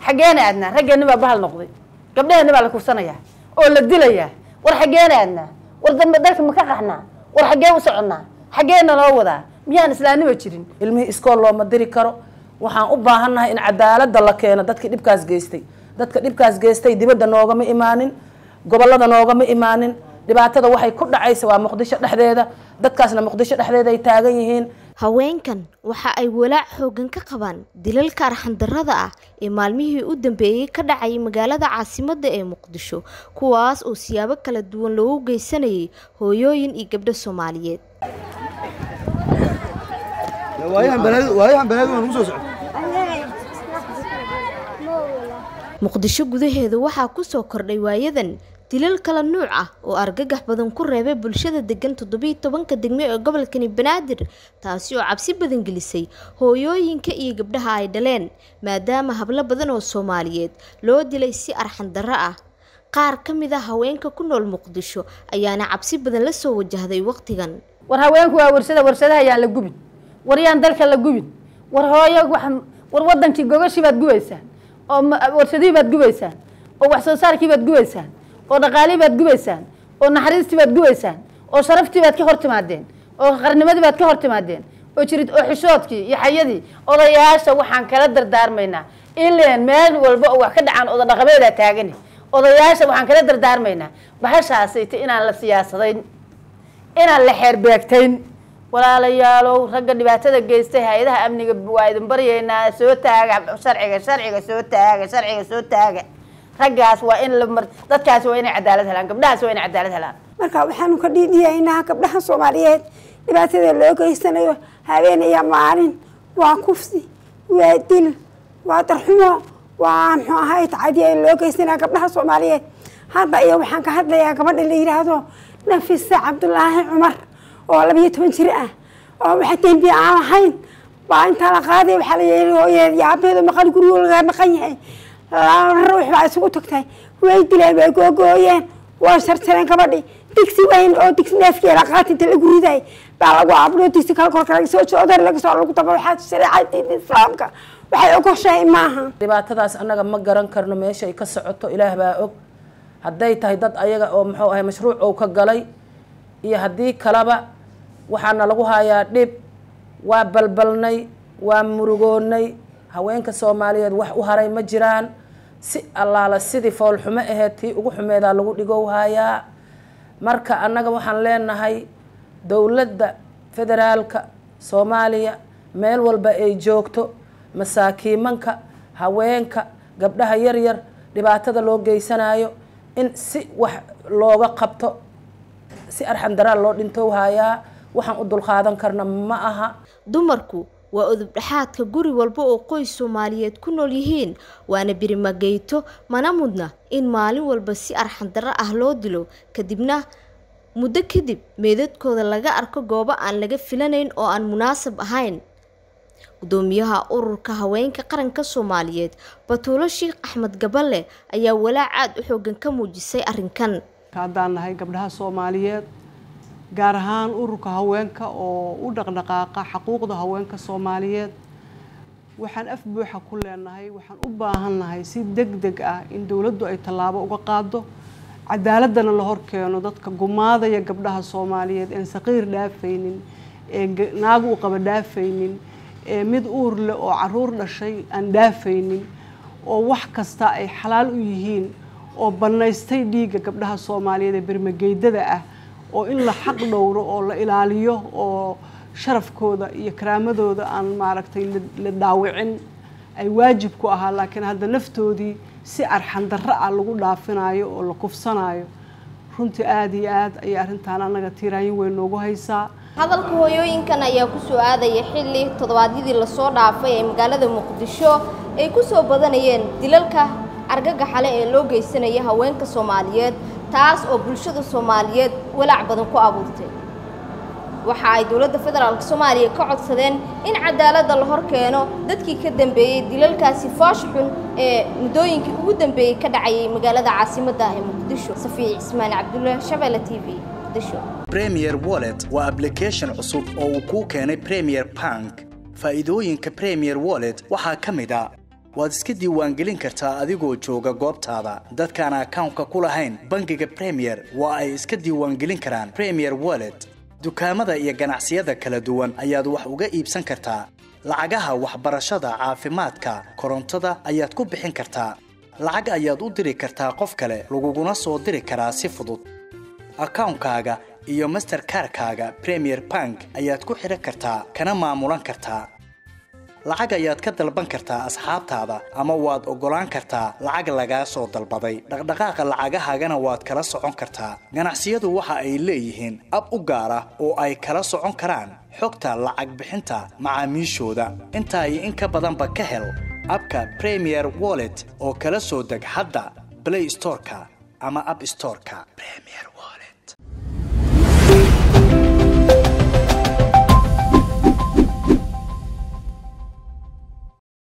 حجينا عندنا رجعنا بقى بهالنقطة قبلها نبى على كوسانية ولا الدلية ورحجينا عندنا ورضم ذلك مكحنا ورحجينا وسعنا حجينا لوضع ميان إسلامي بتشرين ilmihi iskool loo madiri karo waxaan u baahanahay in cadaaladda la keeno dadkii dhibkaas geystay dibadda noogama imaanin gobolada noogama imaanin dhibaatada waxay ku dhacaysa waa Muqdisho dhexdeeda dadkaasna Muqdisho dhexdeeda ay taagan yihiin haweenkan waxa ay walaac xoogan ka qabaan dilalka arxan darrada ah ee maalmihii u dambeeyay ka dhacay magaalada caasimadda ee Muqdisho kuwaas oo siyaabo kala duwan loogu geysanayay hooyooyin iyo gabdho Soomaaliyeed Muqdisho gudaheeda waxaa ku soo kordhay waayadan dilal kala nuuc ah oo argagax badan ku reebay bulshada degan 17 degmo ee gobolka Banaadir taasi oo cabsi badan gelisay hooyooyinka iyo gabdhaha ay dhaleen maadaama hablo badan oo Soomaaliyeed loo dilay si arxan darro ah qaar kamid ah haweenka ku nool Muqdisho ayaana cabsi badan la soo wajahday waqtigan war haweenku waa warshadaha ayaan la gubin wariyaan dalka la gubin war hooyo war wadankii gogashi baad gubaysaan oo warshadii baad gubaysaan oo wax soo saarkii baad gubaysaan oo dhaqaalii baad gubaysaan oo naxariistii baad gubaysaan oo sharaftii baad ka hortimaadeen oo qarnimadii baad ka hortimaadeen oo jirid oo xishoodkii iyo xayadii odayaasha waxaan kala dardaarmaynaa ileen meel walba oo wax ka dhacaan oda dhaqameeda taagan odayaasha waxaan kala dardaarmaynaa bahashaasay inaan la siyaasadayn inaan la xeerbeegtayn walaalayaalow ragga dhibaatada geystay hay'adaha amniga waa idin baryeynaa soo taaga sharciga soo taaga raggaas waa in dadkaas waa inay cadaalad helaan gabdhahaas waa inay cadaalad helaan marka waxaanu ka dhiidiyaynaa gabdhaha Soomaaliyeed dhibaatada loo geysanayo habeen iyo maalin waa kufsi waa dil waa darxumo waa muxuu ahaay tacadiye loo geysanayo gabdhaha Soomaaliyeed hadda iyo waxaan ka hadlayaa gabadha la yiraahdo Nafisa Cabdullaahi Cumar oo 12 jir ah oo waxa dambi aan ahayn baa inta la qaaday waxa la yeelay hooyadii aabeedu maqal guriga maqan yahay ruux baa isugu tagtay way dileen way googooyeen waa shartareen gabadhi digsi weyn oo digsi neefkii la qaatay inta lagu riday baa lagu abro digsi kala korkay soo joodar laga soo lagu daba waxa shariicada islaamka waxay ugu shay maaha dhibaatadaas anaga ma garan karno meesha ay ka socoto ilaah baa og haday tahay dad ayaga oo muxuu ahay mashruuc oo ka galay iyo hadii kalaba waxaana lagu hayaa dhib waa balbalnay waa murugoonay haweenka Soomaaliyeed wax u haray ma jiraan si allaala sidii fool xumo aheetii ugu xumeeda lagu dhigo hayaa marka anaga waxaan leenahay dawladda federaalka Soomaaliya meel walba ay joogto masaakiimanka haweenka gabdhaha yar yar dhibaatada loo geysanayo in si wax looga qabto si arxan daraa loo dhinto hayaa waxaan u dul qaadan karna ma aha dumarku waa udub dhaxaadka guri walba oo qoys Soomaaliyeed ku nool yihiin waana birimageyto mana mudna in maalin walba si arxan darro ah loo dilo kadibna muddo kadib meedadkooda laga arko goobo aan laga filanayn oo aan munaasab ahayn gudoomiyaha ururka haweenka qaranka Soomaaliyeed Batuulo Sheekh Axmed Gaballe ayaa walaac aad u xoogan ka muujisay arrinkan kaadaan nahay gabdhaha Soomaaliyeed gaar ahaan ururka haweenka oo u dhaqdhaqaaqa xuquuqda haweenka Soomaaliyeed waxaan af buuxa ku leenahay waxaan u baahanahay si degdeg ah in dawladdu ay tallaabo uga qaado cadaaladana la hor keeno dadka gumaadaya gabdhaha Soomaaliyeed ee saqiir dhaafaynin ee naag u qaba dhaafaynin ee mid uur leh oo caruur dhashay aan dhaafaynin oo wax kasta ay xalaal u yihiin oo banaystay dhiiga gabdhaha Soomaaliyeed ee birmageydada ah oo in la xaq dhowro oo la ilaaliyo oo sharafkooda iyo karaamadooda aan maaragtay la dhaawicin ay waajib ku ahaa laakiin hadda naftoodii si arxan darro ah lagu dhaafinayo oo la kufsanayo runtii aad iyo aad ay arintan anaga tiiraayin weyn noogu haysaa hadalka hooyooyinkan ayaa ku soo aadaya xilli todobaadyadii la soo dhaafay ee magaalada Muqdisho ay ku soo badanayeen dilalka argagaxa leh ee loo geysanaya haweenka Soomaaliyeed taas oo bulshada Soomaaliyeed walaac badan ku abuurtay waxa ay dawladda federaalka Soomaaliya ka codsadeen in cadaaladda la hor keeno dadkii ka dambeeyay dilalkaasi faash xun ee mudooyinkii ugu dambeeyay ka dhacay magaalada caasimadda ee Muqdisho Safiya Ismaan Cabdulle Shabelle TV Muqdisho Premier Wallet waa application cusub oo uu ku keenay Premier Bank faa'iidooyinka Premier Wallet waxa kamid ah waad iska diiwaangelin kartaa adigoo jooga goobtaada. Dadkaan account-ka ku lahayn bangiga Premier waa ay iska diiwaangelin karaan Premier Wallet. Dukaamada iyo ganacsiyada kala duwan ayaad wax uga iibsan kartaa. Lacagaha waxbarashada, caafimaadka, korontada ayaad ku bixin kartaa. Lacag ayaad u diri kartaa qof kale, laguguna soo diri karaa si fudud. Account-kaaga iyo Mastercard-kaaga Premier Bank ayaad ku xiran kartaa kana maamulan kartaa. Lacag ayaad ka dalban kartaa asxaabtaada ama waad ogolaan kartaa lacag laga soo dalbaday. Dhaqdhaqaaqa lacagahaagana waad kala socon kartaa. Ganacsiyadu waxa ay leeyihiin ab u gaar ah oo ay kala socon karaan xogta lacag bixinta macaamiishooda. Intaa iyo in ka badanba ka hel abka Premier Wallet oo kala soo deg hadda Play Store-ka ama App Store-ka. Premier